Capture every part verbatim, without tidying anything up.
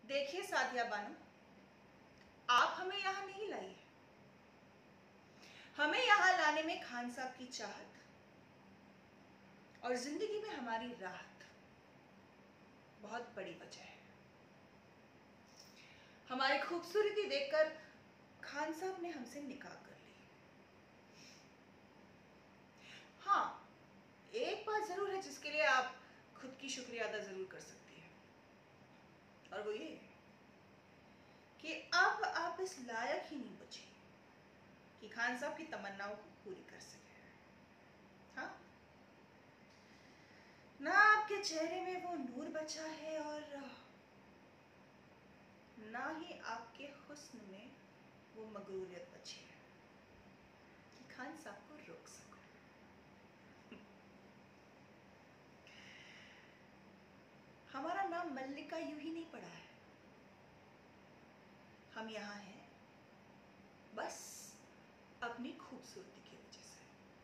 देखिए सादिया बानो, आप हमें यहाँ नहीं लाई है। हमें यहाँ लाने में खान साहब की चाहत और जिंदगी में हमारी राहत बहुत बड़ी वजह है। हमारी खूबसूरती देखकर खान साहब ने हमसे निकाह कर ली। हाँ, एक बात जरूर है जिसके लिए आप खुद की शुक्रिया अदा जरूर कर सकती हैं, और वो ये कि अब आप इस लायक ही नहीं बची कि खान साहब की तमन्नाओं को पूरी कर सके। हाँ, ना आपके चेहरे में वो नूर बचा है और ना ही आपके हुस्न में वो मगरूरियत बची है कि खान साहब को रोक सको। हमारा नाम मल्लिका यूं ही नहीं पड़ा है। हम यहाँ हैं बस अपनी खूबसूरती की वजह से।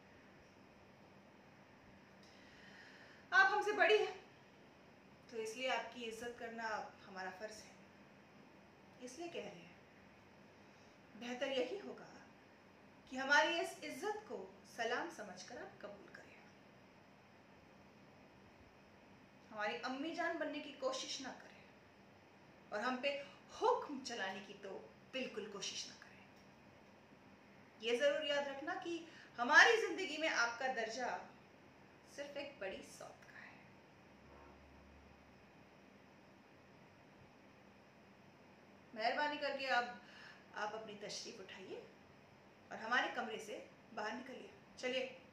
आप हमसे बड़ी हैं तो इसलिए आपकी इज्जत करना हमारा फर्ज है। इसलिए कह रहे हैं, बेहतर यही होगा कि हमारी इस इज्जत को सलाम समझकर आप कबूल करें। हमारी अम्मी जान बनने की कोशिश ना करें और हम पे हुक्म चलाने की तो बिल्कुल कोशिश ना करें। ये जरूर याद रखना कि हमारी जिंदगी में आपका दर्जा सिर्फ एक बड़ी सौत का है। मेहरबानी करके अब आप अपनी तशरीफ उठाइए और हमारे कमरे से बाहर निकलिए। चलिए।